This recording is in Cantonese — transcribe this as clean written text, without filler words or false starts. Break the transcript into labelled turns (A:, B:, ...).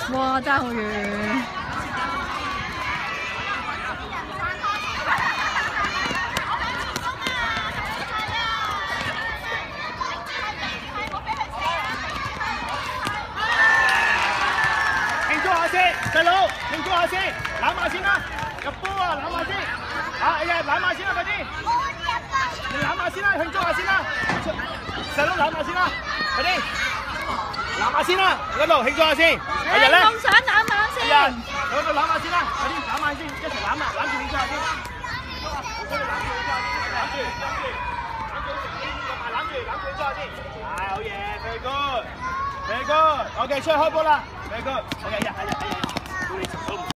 A: 哇，爭好遠！
B: 慶祝下先，細佬，慶祝下先，攬下先啦，入波啊，攬下先，哎呀，攬下先啦，快啲！你攬下先啦，慶祝下先啦，細佬攬下先啦，快啲！攬下先啦，嗰度慶祝下先。係人咧，
A: 夢想攬攬先。
B: 人，嗰度攬下先啦，快啲攬下先，一齊攬啦，攬住慶祝下先。好想你攬住慶祝下先，攬住慶祝下先。係好嘢 ，very good，very good，OK，出去開波啦 ，very good，OK，呀，係呀，到你食到。